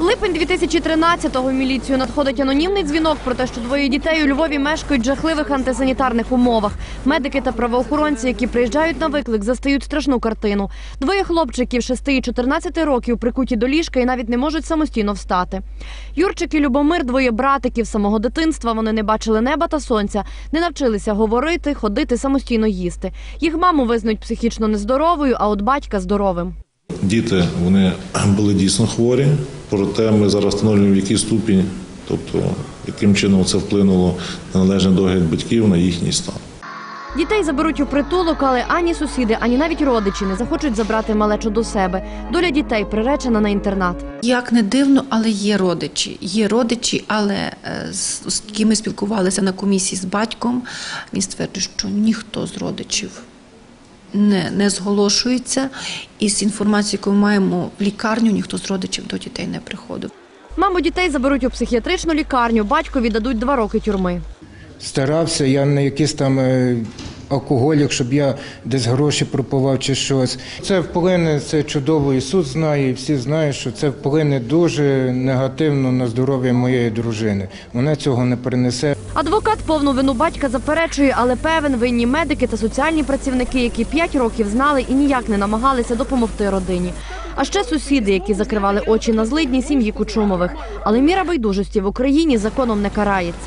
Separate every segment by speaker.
Speaker 1: Липень 2013-го в міліцію надходить анонімний дзвінок про те, що двоє дітей у Львові мешкають в жахливих антисанітарних умовах. Медики та правоохоронці, які приїжджають на виклик, застають страшну картину. Двоє хлопчиків 6 і 14 років прикуті до ліжка і навіть не можуть самостійно встати. Юрчик і Любомир – двоє братиків. З самого дитинства вони не бачили неба та сонця, не навчилися говорити, ходити, самостійно їсти. Їх маму визнають психічно нездоровою, а от батька – здоровим.
Speaker 2: Діти, вони були дійсно хворі, проте ми зараз встановлюємо, в який ступінь, тобто яким чином це вплинуло на належний догляд батьків, на їхній стан.
Speaker 1: Дітей заберуть у притулок, але ані сусіди, ані навіть родичі не захочуть забрати малечу до себе. Доля дітей приречена на інтернат.
Speaker 3: Як не дивно, але є родичі. Є родичі, але з якими спілкувалися на комісії з батьком, він стверджує, що ніхто з родичів не зголошується. І з інформацією, яку ми маємо в лікарню, ніхто з родичів до дітей не приходив.
Speaker 1: Маму дітей заберуть у психіатричну лікарню, батькові дадуть 2 роки тюрми.
Speaker 4: Старався, я не якийсь там алкоголік, щоб я десь гроші пропивав чи щось. Це вплине, це чудово, і суд знає, і всі знають, що це вплине дуже негативно на здоров'я моєї дружини. Вона цього не перенесе.
Speaker 1: Адвокат повну вину батька заперечує, але певен, винні медики та соціальні працівники, які 5 років знали і ніяк не намагалися допомогти родині. А ще сусіди, які закривали очі на злидні сім'ї Кучумових. Але міра байдужості в Україні законом не карається.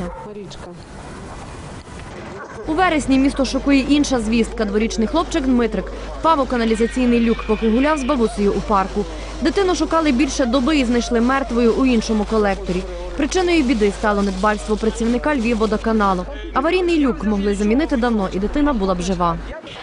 Speaker 1: У вересні місто шокує інша звістка. Дворічний хлопчик Дмитрик впав у каналізаційний люк, поки гуляв з бабусею у парку. Дитину шукали більше доби і знайшли мертвою у іншому колекторі. Причиною біди стало недбальство працівника Львівводоканалу. Аварійний люк могли замінити давно, і дитина була б жива.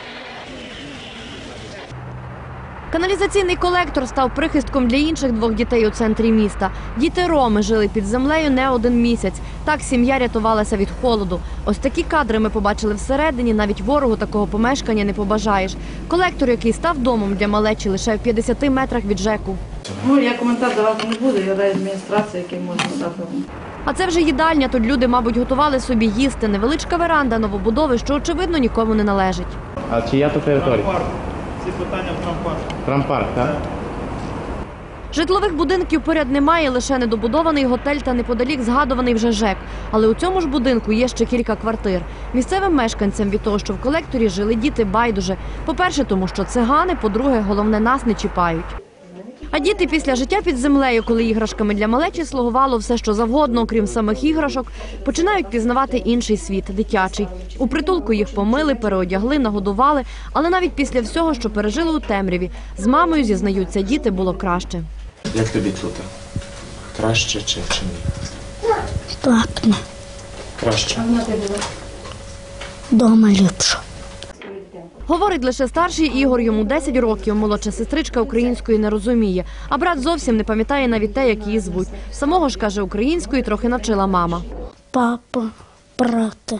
Speaker 1: Каналізаційний колектор став прихистком для інших 2 дітей у центрі міста. Діти Роми жили під землею не 1 місяць. Так сім'я рятувалася від холоду. Ось такі кадри ми побачили всередині, навіть ворогу такого помешкання не побажаєш. Колектор, який став домом для малечі лише в 50 метрах від ЖЕКу.
Speaker 5: Я коментар давати не буду, я даю адміністрації, який можна дати.
Speaker 1: А це вже їдальня, тут люди, мабуть, готували собі їсти. Невеличка веранда новобудови, що, очевидно, нікому не належить.
Speaker 6: А чия то територія?
Speaker 7: Ці питання в трампарк.
Speaker 6: Трампарк, так?
Speaker 1: Житлових будинків поряд немає, лише недобудований готель та неподалік згадуваний вже ЖЕК. Але у цьому ж будинку є ще кілька квартир. Місцевим мешканцям від того, що в колекторі жили діти, байдуже. По-перше, тому що цигани, по-друге, головне, нас не чіпають. А діти після життя під землею, коли іграшками для малечі слугувало все, що завгодно, окрім самих іграшок, починають пізнавати інший світ – дитячий. У притулку їх помили, переодягли, нагодували, але навіть після всього, що пережили у темряві, з мамою, зізнаються діти, було краще.
Speaker 6: Як тобі тут? Краще чи ні?
Speaker 8: Так,
Speaker 6: Краще.
Speaker 8: дома ліпше.
Speaker 1: Говорить лише старший Ігор, йому 10 років, молодша сестричка української не розуміє. А брат зовсім не пам'ятає навіть те, як її звуть. Самого ж, каже, української трохи навчила мама.
Speaker 8: Папа, брати,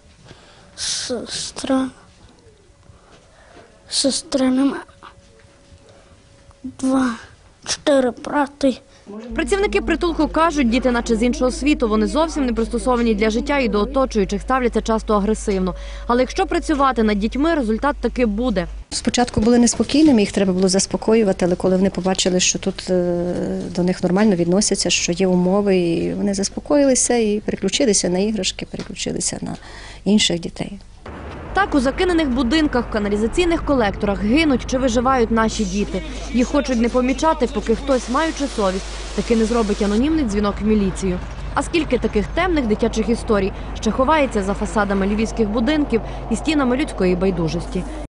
Speaker 8: сестри нема. 2, 4 брати.
Speaker 1: Працівники притулку кажуть, діти наче з іншого світу, вони зовсім не пристосовані для життя і до оточуючих, ставляться часто агресивно. Але якщо працювати над дітьми, результат таки буде.
Speaker 9: Спочатку були неспокійними, їх треба було заспокоювати, але коли вони побачили, що тут до них нормально відносяться, що є умови, і вони заспокоїлися і переключилися на іграшки, переключилися на інших дітей.
Speaker 1: Так, у закинених будинках, в каналізаційних колекторах гинуть чи виживають наші діти. Їх хочуть не помічати, поки хтось, маючи совість, таки не зробить анонімний дзвінок в міліцію. А скільки таких темних дитячих історій ще ховається за фасадами львівських будинків і стінами людської байдужості.